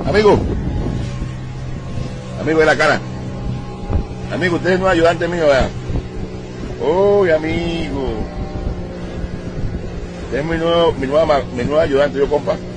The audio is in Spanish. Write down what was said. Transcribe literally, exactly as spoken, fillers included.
Amigo. Amigo de la cara. Amigo, usted es un ayudante mío, ¿verdad? Uy, amigo. Usted es mi nuevo, mi nueva, mi nuevo ayudante, yo, compa.